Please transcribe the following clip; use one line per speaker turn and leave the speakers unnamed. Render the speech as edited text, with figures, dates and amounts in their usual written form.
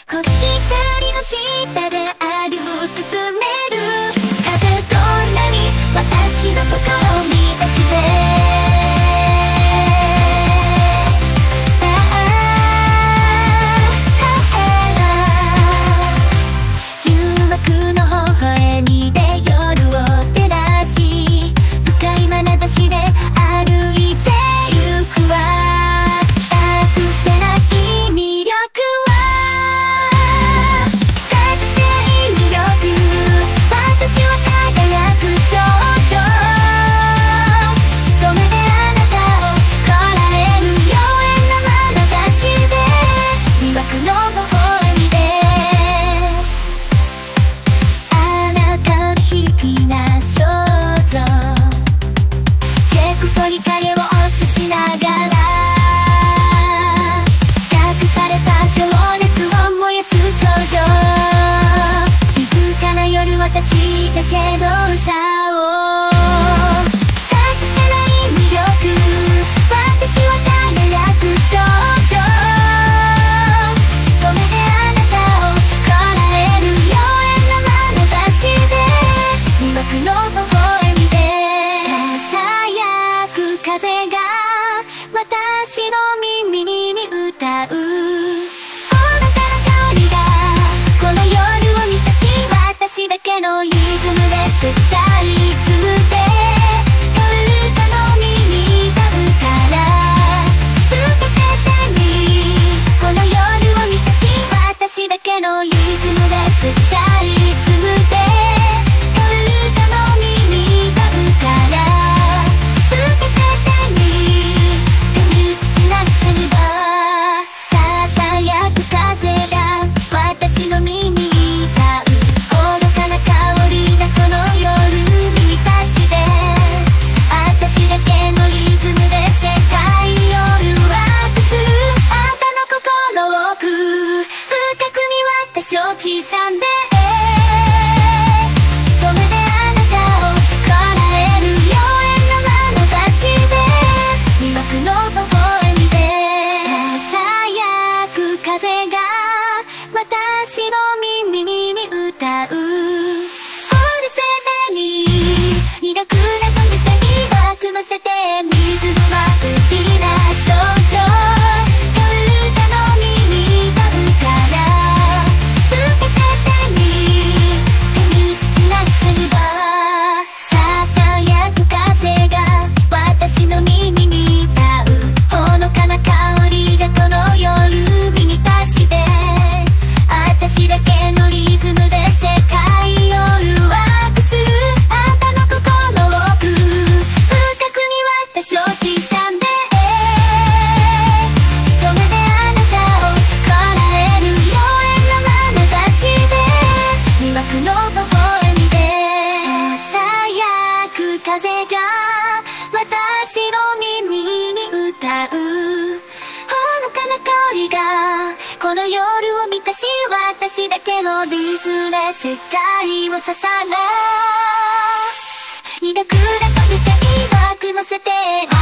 星光の下で歩進める風と波、私の心を満たしてさあ誘惑の微笑みで夜を照らし、深い眼差しで歩いてゆくわ。隠せない魅力は隠せない魅力、私は輝く少女。それであなたを捕らえる妖艶な眼差しで、魅惑の微笑みであなたの卑鄙な少女、結構に影を落としながら隠された情熱を燃やす少女。静かな夜、私だけの歌を隠せない魅力、私は輝く少女。それであなたを捕らえる妖艶な眼差しで、魅惑の微笑みでささやく風が私の耳に歌う。ほのかな香りがこの夜を満たし、私だけのリズムで絶対リズムで夜歌の耳に歌うから、透かせてみ、この夜を満たし、私だけのリズムで絶対リズムで夜歌の耳に歌うから、透かせてみ、手につなぐせればささやく風が私の耳に歌う。ほのかな香りがこの夜満たして、私だけのリズムで世界を誘惑する。あなたの心を奥深くに私を刻んで、それであなたを捕らえる妖艶な眼差しで、魅惑の微笑みでささやく風が私の耳に歌う。ほるせてに魅力な声で魅惑乗せて、リズムは不気味な少女。夜歌の耳歌うから、透かせてみ、手につなぐせればささやく風が私の耳に歌う。ほのかな香りがこの夜満たして、私だけのリズムで世界を誘惑する。あなたの心を奥深くに私を刻んで、それであなたを捕らえる妖艶な眼差しで、魅惑の微笑みでささやく風が私の耳に歌う。ほのかな香りがこの夜を満たし、私だけのリズムで世界をささら、魅力な声で魅惑乗せて